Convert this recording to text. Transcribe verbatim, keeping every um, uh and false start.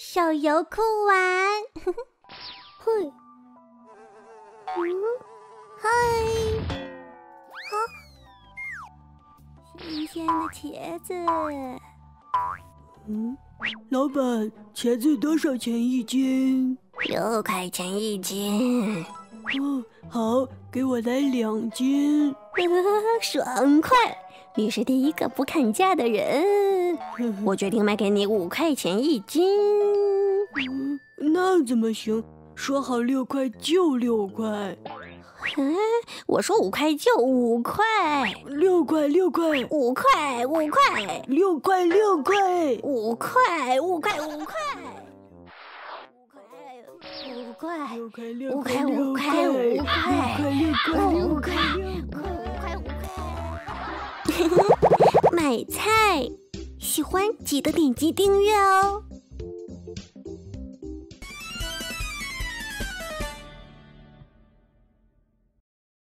小油库玩。嘿，嗯，嗨，好，新鲜的茄子。 嗯，老板，茄子多少钱一斤？ 六块钱一斤。 哦，好，给我来两斤。 爽快！你是第一个不看价的人，我决定卖给你五块钱一斤。 嗯，那怎么行？说好六块就六块。 嗯，我说五块就五块。 六块六块。 五块五块。 六块六块。 五块五块五块。五块六块五块六五块五块六块六块六块五块五块。买菜，喜欢记得点击订阅哦。